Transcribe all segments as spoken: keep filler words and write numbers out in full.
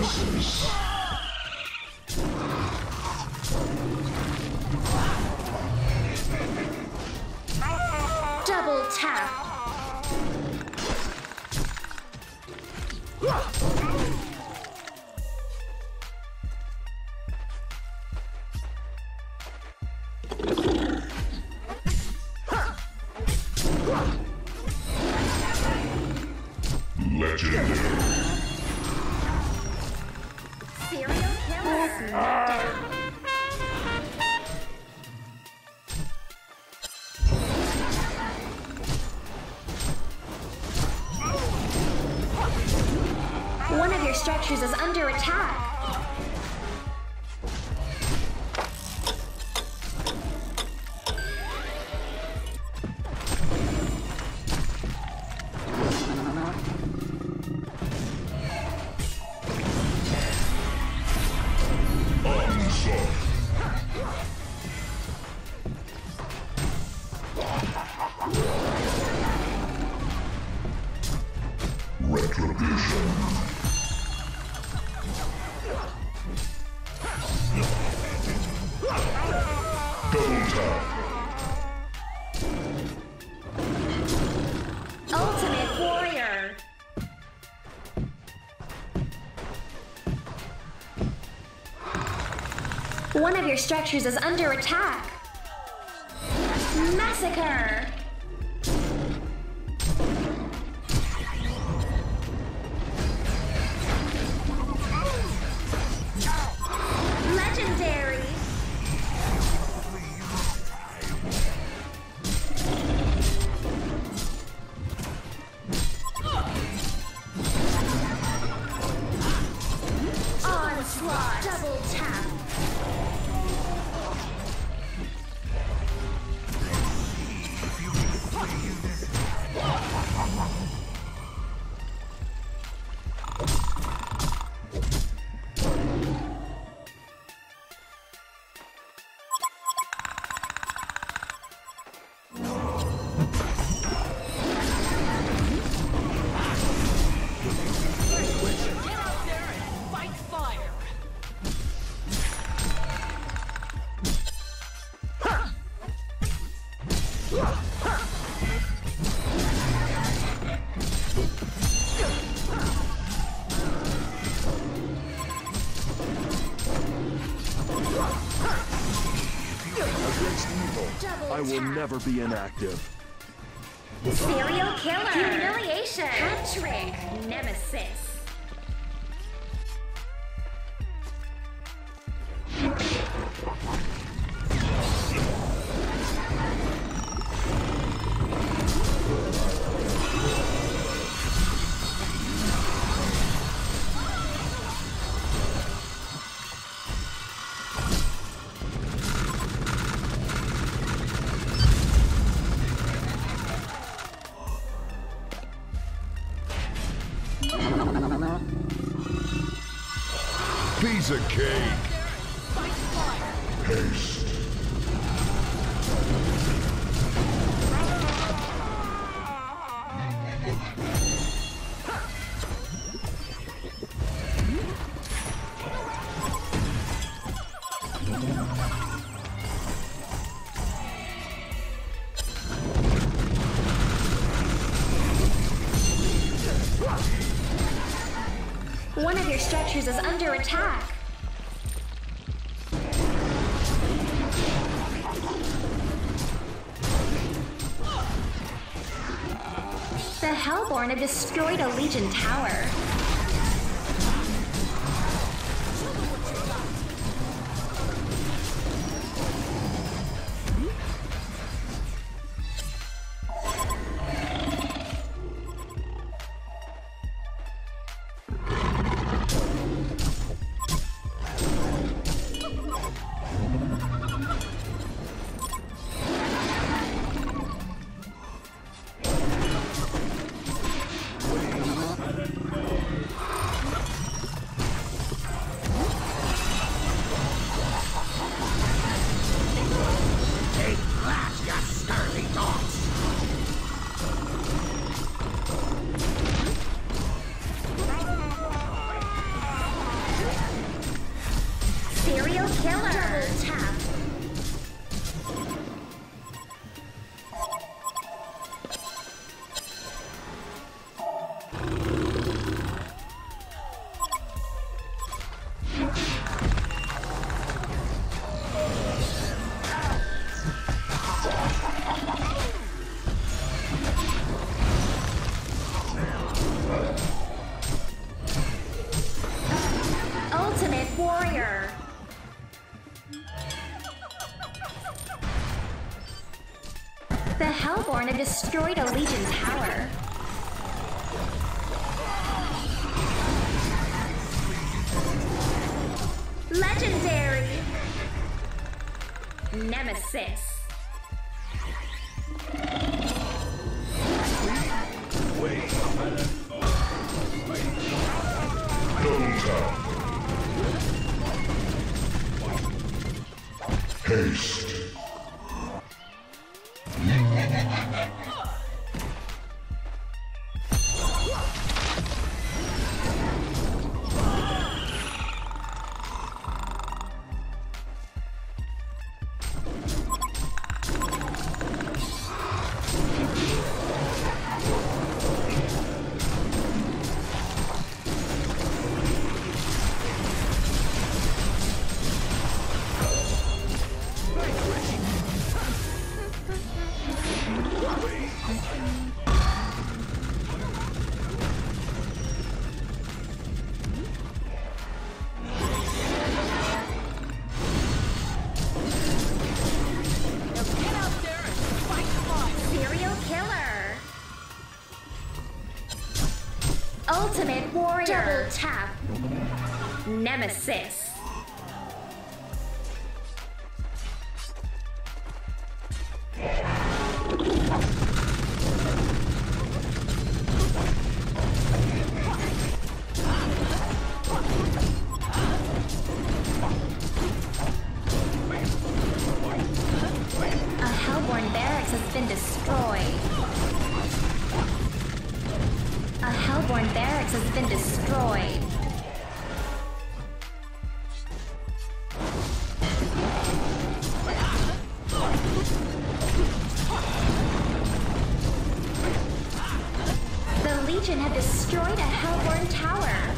Double tap. Legendary. Serial killer. Knockdown. One of your structures is under attack. Retribution. Double tap. Ultimate warrior. One of your structures is under attack. Massacre. Legendary. Onslaught. Double tap. I will never be inactive. Serial killer. Humiliation. Hat-trick. Nemesis. Piece of cake. Haste. One of your structures is under attack. The Hellborn have destroyed a Legion tower. killer. Double tap. Ultimate warrior. The Hellborn have destroyed a Legion tower. Legendary. Nemesis. Double tap. Haste. Serial killer. Ultimate warrior. Double tap. Nemesis. A Hellborn barracks has been destroyed. A Hellborn barracks has been destroyed. The Legion have destroyed a Hellborn tower.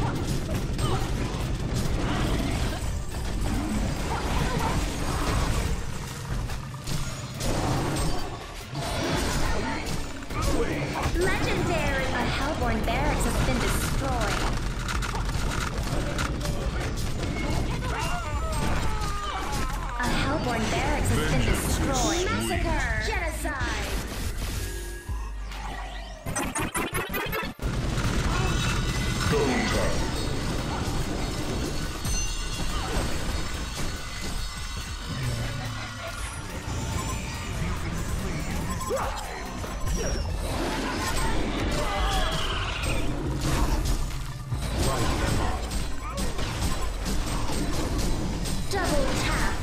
Legendary! A Hellborn barracks has been destroyed. A Hellborn barracks has been destroyed. Massacre! Genocide! Double tap. Double tap!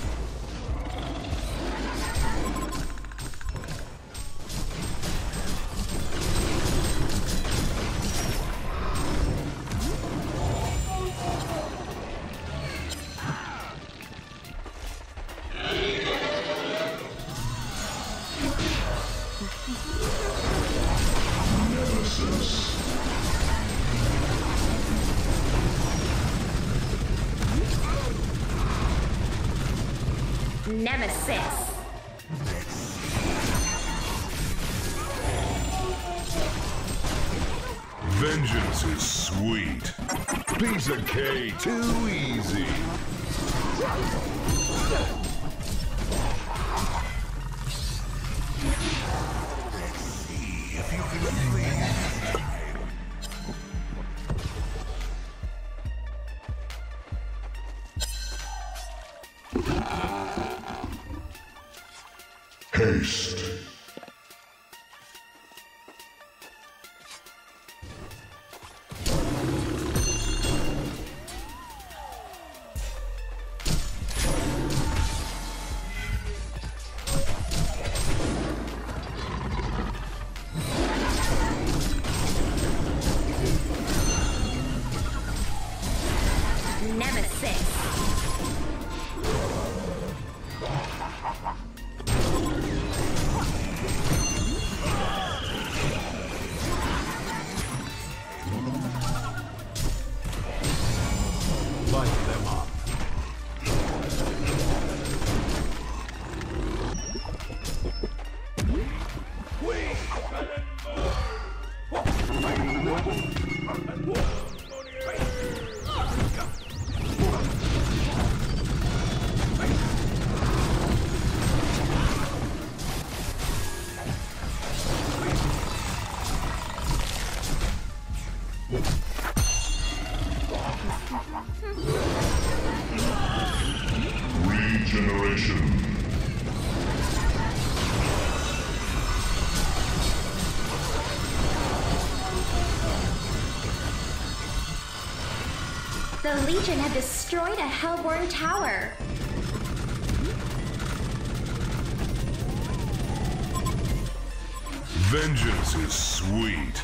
Nemesis. Nemesis! Vengeance is sweet. Piece of cake. Too easy. Haste. Nemesis! generation. The Legion have destroyed a Hellborn tower. Vengeance is sweet.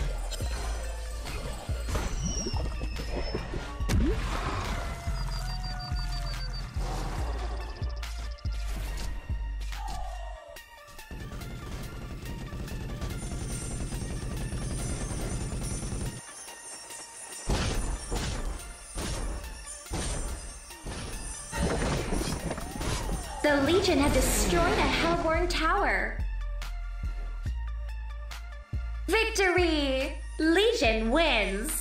The Legion have destroyed a Hellborn tower. Victory! Legion wins!